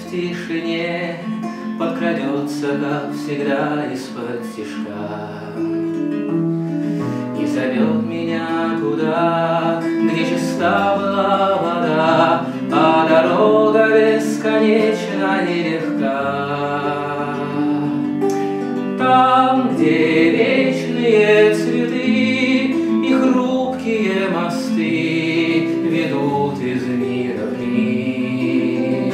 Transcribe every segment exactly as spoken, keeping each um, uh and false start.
в тишине подкрадется, как всегда, из-под тишка и зовет меня туда, где чиста была вода, а дорога бесконечно нелегка. Там, где вечные цветы и хрупкие мосты ведут из мира в мир,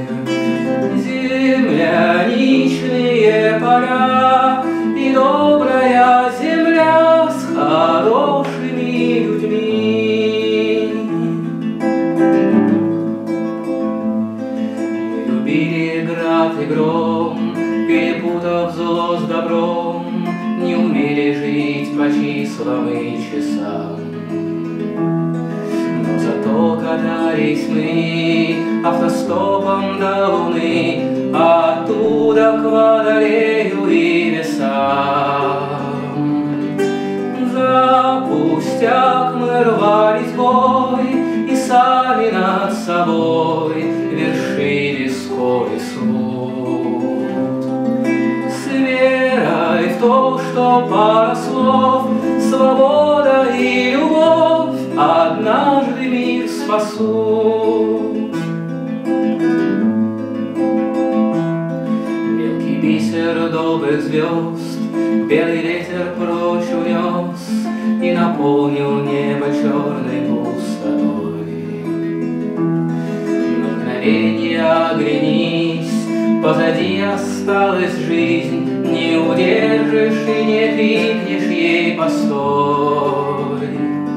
земляничные поля и добрая земля с хорошими людьми. Мы любили град и гром, перепутав зло с добром, не умели жить по числам и часам. Но зато катались мы автостопом до луны, а оттуда к Водолею и весам. За пустяк мы рвались в бой и сами над собой вершили скорый суд. С верой в то, что пара слов, свобода и любовь однажды мир спасут. Мелкий бисер добрых звезд белый ветер прочь унес и наполнил небо черной пустотой. На мгновенье оглянись, позади осталась жизнь, не удержишь и не крикнешь ей постой.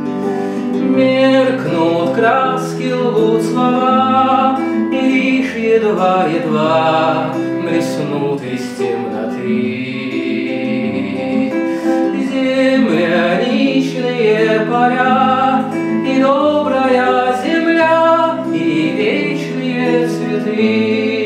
Меркнут краски, лгут слова, и лишь едва-едва блеснут из темноты. Земляничные поля и добрая земля и вечные цветы.